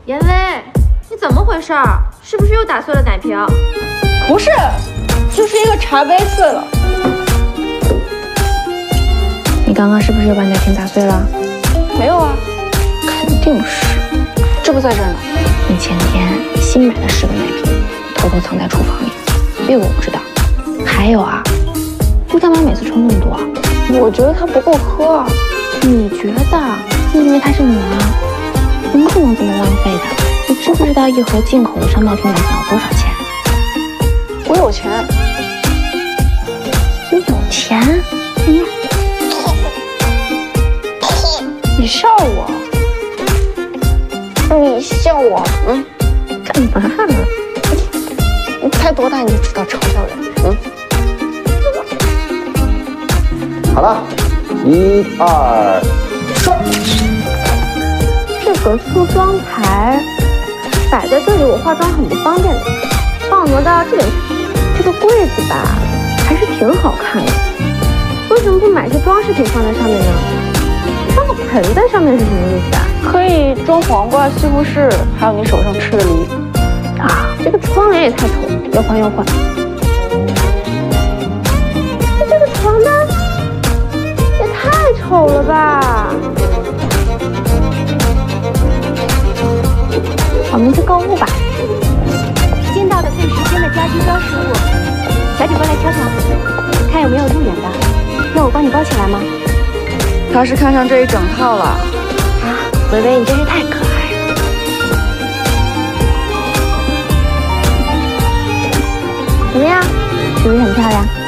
严威，你怎么回事？是不是又打碎了奶瓶？ 不是，就是一个茶杯碎了。 你刚刚是不是又把奶瓶打碎了？ 没有啊， 肯定是。 这不在这儿呢。 你前天新买了10个奶瓶，偷偷藏在厨房里，这个我不知道。还有啊，你干嘛每次冲那么多？ 我觉得它不够喝啊。 你觉得？你以为它是你吗？你不能这么浪费的。你知不知道一盒进口的商贸瓶奶粉要多少钱？ 我有钱。 你有钱？ 你笑我？你笑我？ 干嘛呢？ 你才多大你就知道嘲笑人？ 好了，1、2，上。 这个梳妆台摆在这里，我化妆很不方便的。帮我挪到这边去。这个柜子吧，还是挺好看的。为什么不买些装饰品放在上面呢？放个盆在上面是什么意思啊？ 可以装黄瓜、西红柿，还有你手上吃的梨。 啊，这个窗帘也太丑了，要换要换。这个床单也太丑了吧！我们去购物吧。 见到的最时间的家居装饰物，小姐过来瞧瞧，看有没有路远的。要我帮你包起来吗？ 他是看上这一整套了。 啊，维维，你真是太可爱了。怎么样，是不是很漂亮？